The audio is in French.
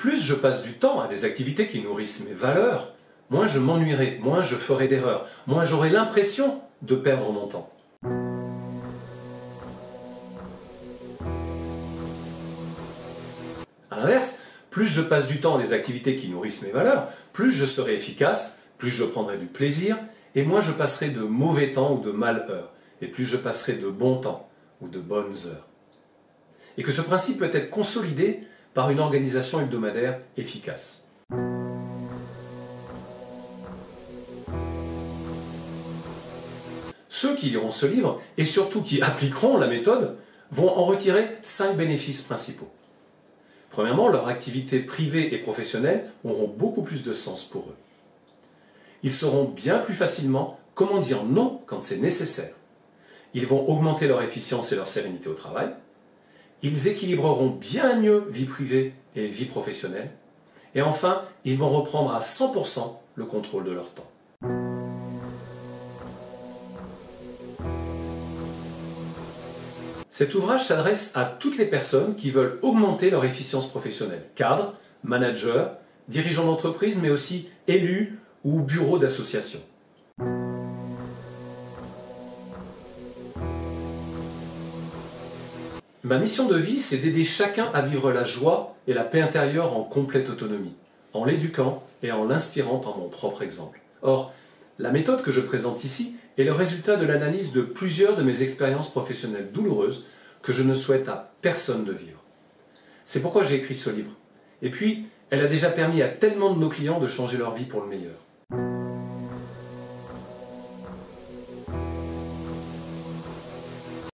plus je passe du temps à des activités qui nourrissent mes valeurs, moins je m'ennuierai, moins je ferai d'erreurs, moins j'aurai l'impression de perdre mon temps. A l'inverse, plus je passe du temps à des activités qui nourrissent mes valeurs, plus je serai efficace, plus je prendrai du plaisir, et moins je passerai de mauvais temps ou de malheures, et plus je passerai de bons temps ou de bonnes heures. Et que ce principe peut être consolidé par une organisation hebdomadaire efficace. Ceux qui liront ce livre, et surtout qui appliqueront la méthode, vont en retirer 5 bénéfices principaux. Premièrement, leurs activités privées et professionnelles auront beaucoup plus de sens pour eux. Ils sauront bien plus facilement comment dire non quand c'est nécessaire. Ils vont augmenter leur efficience et leur sérénité au travail. Ils équilibreront bien mieux vie privée et vie professionnelle. Et enfin, ils vont reprendre à 100% le contrôle de leur temps. Cet ouvrage s'adresse à toutes les personnes qui veulent augmenter leur efficience professionnelle. Cadres, managers, dirigeants d'entreprise, mais aussi élus ou bureaux d'associations. Ma mission de vie, c'est d'aider chacun à vivre la joie et la paix intérieure en complète autonomie, en l'éduquant et en l'inspirant par mon propre exemple. Or, la méthode que je présente ici est le résultat de l'analyse de plusieurs de mes expériences professionnelles douloureuses que je ne souhaite à personne de vivre. C'est pourquoi j'ai écrit ce livre. Et puis, elle a déjà permis à tellement de nos clients de changer leur vie pour le meilleur.